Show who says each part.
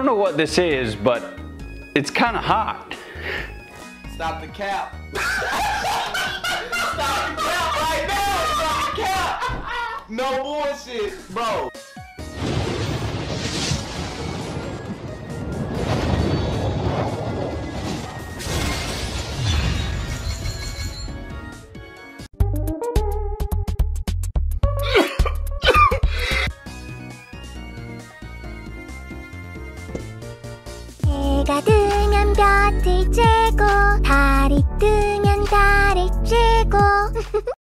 Speaker 1: know what this is, but it's kind of hot.
Speaker 2: Stop the cap. Stop the cap right now. Stop the cap. No bullshit, bro.
Speaker 3: 해가 뜨면 볕을 쬐고 달이 뜨면 달을 쬐고